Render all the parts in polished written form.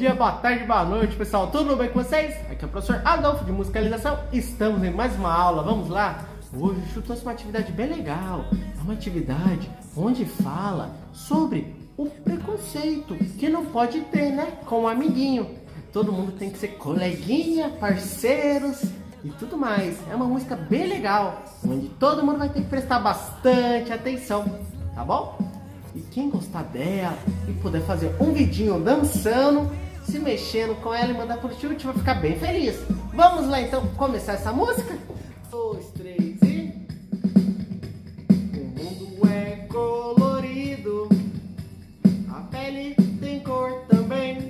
dia, boa tarde, boa noite, pessoal. Tudo bem com vocês? Aqui é o professor Adolfo de Musicalização. Estamos em mais uma aula. Vamos lá? Hoje eu trouxe uma atividade bem legal. É uma atividade onde fala sobre o preconceito que não pode ter, né? Com um amiguinho. Todo mundo tem que ser coleguinha, parceiros e tudo mais. É uma música bem legal, onde todo mundo vai ter que prestar bastante atenção, tá bom? E quem gostar dela e puder fazer um vidinho dançando, se mexendo com ela e mandar pro tilt, vai ficar bem feliz. Vamos lá então começar essa música? 2, 3 e... O mundo é colorido, a pele tem cor também.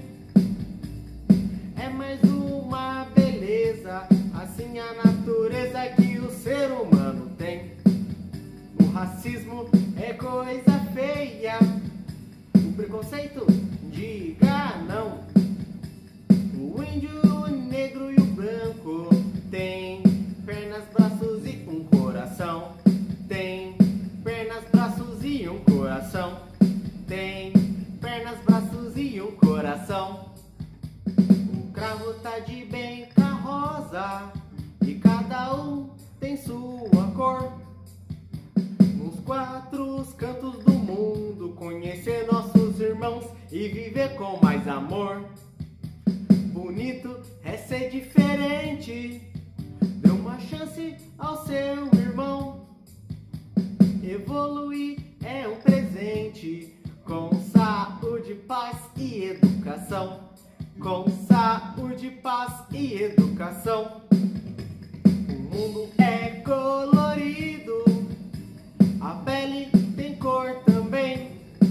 É mais uma beleza, assim a natureza que o ser humano tem. O racismo é coisa feia, o preconceito, diga não. O índio, o negro e o branco tem pernas, braços e um coração. Tem pernas, braços e um coração. Tem pernas, braços e um coração. O cravo tá de bem com a rosa e cada um tem sua cor. Nos quatro cantos do mundo, conhecer nossos irmãos e viver com mais amor. Bonito é ser diferente, dê uma chance ao seu irmão. Evoluir é um presente, com saúde, paz e educação. Com saúde, paz e educação. O mundo é colorido, a pele tem cor também.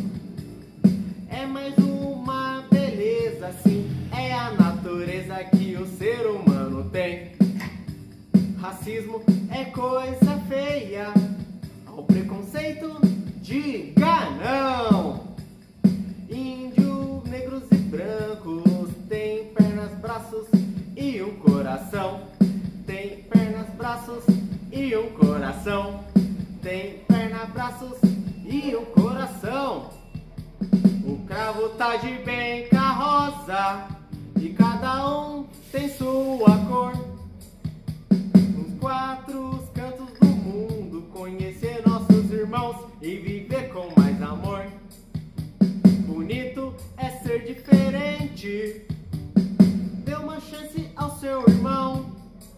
É mais uma beleza, sim, é a natureza que o ser humano tem. Racismo é coisa feia, ao preconceito, diga não. Índio, negros e brancos têm pernas, braços e um coração. Tem pernas, braços e um coração. Tem perna, braços e um coração. O cravo tá de bem com a rosa e cada um tem sua cor. Nos quatro cantos do mundo, conhecer nossos irmãos e viver com mais amor. Bonito é ser diferente, dê uma chance ao seu irmão.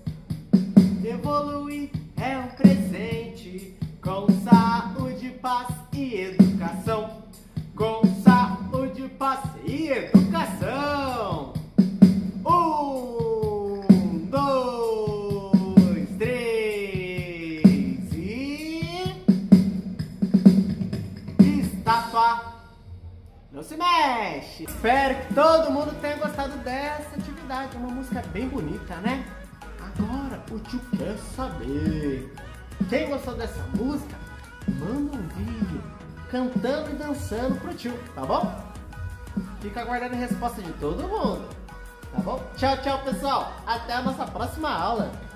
Evoluir é um presente, com saúde, paz e educação. Com saúde, paz e educação. 1, 2, 3 e... Estátua não se mexe. Espero que todo mundo tenha gostado dessa atividade. É uma música bem bonita, né? Agora o tio quer saber. Quem gostou dessa música, manda um vídeo cantando e dançando pro tio, tá bom? Fica aguardando a resposta de todo mundo, tá bom? Tchau, tchau, pessoal. Até a nossa próxima aula.